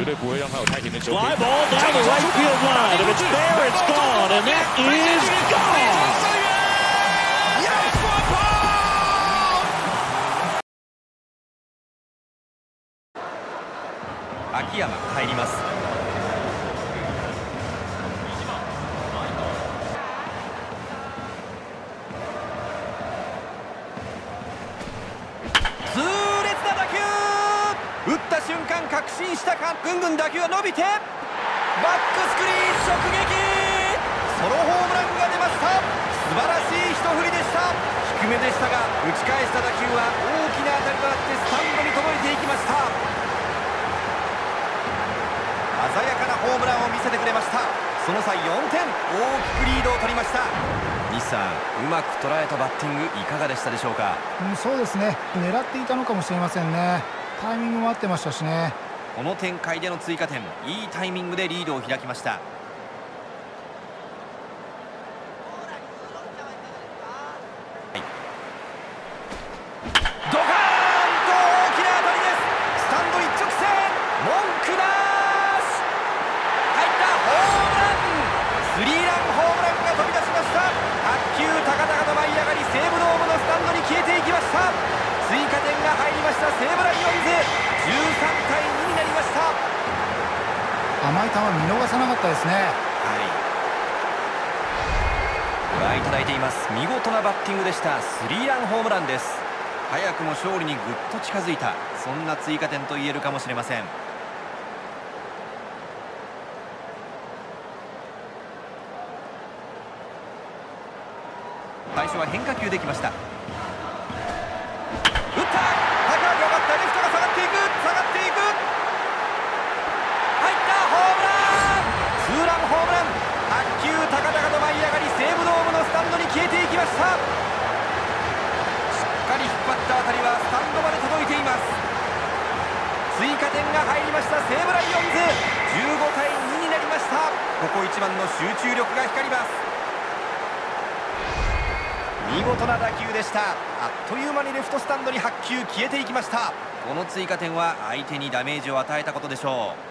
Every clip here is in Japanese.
绝对不会让他有太平的球。 Fly ball down the right field line. If it's there, it's gone, and that is gone. 秋山入ります。痛烈な打球、打った瞬間確信したか、ぐんぐん打球が伸びてバックスクリーン直撃、ソロホームランが出ました。素晴らしい一振りでした。低めでしたが打ち返した打球は大きな当たりとなってスタンドに届いていきました。鮮やかなホームランを見せてくれました。その際4点、大きくリードを取りました。西さん、うまく捉えたバッティングいかがでしたでしょうか。 そうですね、狙っていたのかもしれませんね。タイミングも合ってましたしね。 この展開での追加点、いいタイミングでリードを開きました。ドカーンと大きな当たりです。スタンド一直線、文句なし、入ったホームラン、スリーランホームランが飛び出しました。卓球高々と舞い上がり、西武ドームのスタンドに消えていきました。追加点が入りました。西武ライオンズ13対2になりました。 甘い球見逃さなかったですね。 ご覧いただいています。見事なバッティングでした。スリーランホームランです。早くも勝利にぐっと近づいた、そんな追加点と言えるかもしれません。最初は変化球できました。打った、高く上がった、レフトが下がっていく、下がっていく、入った、ホームラン、ツーランホームラン、卓球高々と舞い上がり、西武ドームのスタンドに消えていきました。しっかり引っ張った当たりはスタンドまで届いています。追加点が入りました。西武ライオンズ15対2になりました。ここ一番の集中力が光ります。見事な打球でした。あっという間にレフトスタンドに8球消えていきました。この追加点は相手にダメージを与えたことでしょう。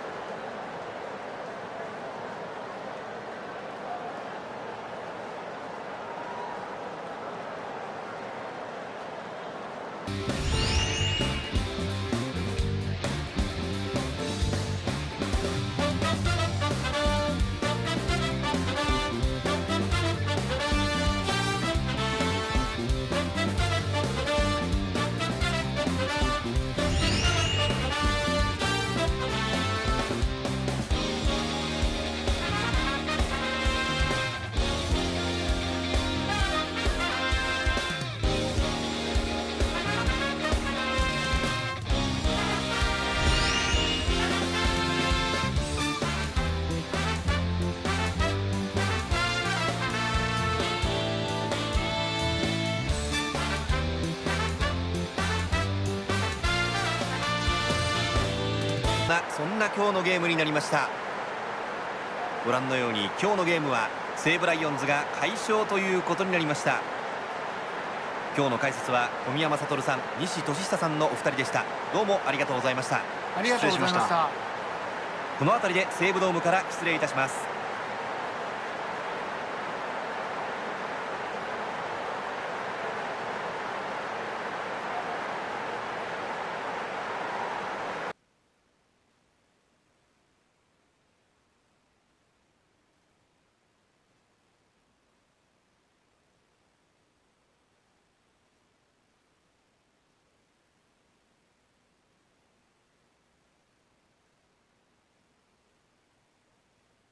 そんな今日のゲームになりました。ご覧のように今日のゲームは西武ライオンズが快勝ということになりました。今日の解説は小宮山悟さん、西俊久さんのお二人でした。どうもありがとうございました。 ありがとうございました。 この辺りで西武ドームから失礼いたします。